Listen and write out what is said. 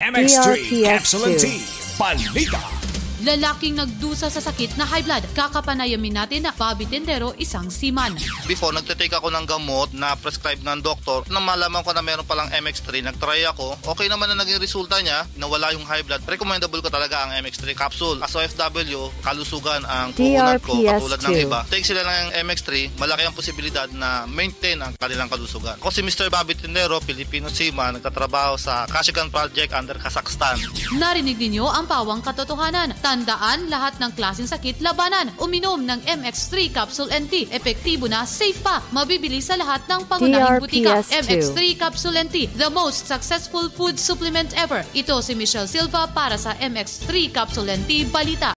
MX3 Capsule T. Balita. Lalaking nagdusa sa sakit na high blood. Kakapanayamin natin na Bobby Tendero, isang seaman. Before, nagtitake ako ng gamot na prescribe ng doktor. Nang malaman ko na meron palang MX3, nagtry ako. Okay naman na naging resulta niya. Nawala yung high blood. Recommendable ko talaga ang MX3 capsule. As OFW, kalusugan ang puhunan ko katulad ng iba. Take sila ng MX3, malaki ang posibilidad na maintain ang kanilang kalusugan. Ako si Mr. Bobby Tendero, Filipino seaman, nagtatrabaho sa Kashigan Project under Kazakhstan. Narinig ninyo ang pawang katotohanan. Tandaan, lahat ng klaseng sakit labanan. Uminom ng MX3 Capsule NT. Epektibo na, safe pa. Mabibili sa lahat ng pangunahing butika. MX3 Capsule NT, the most successful food supplement ever. Ito si Michelle Silva para sa MX3 Capsule NT Balita.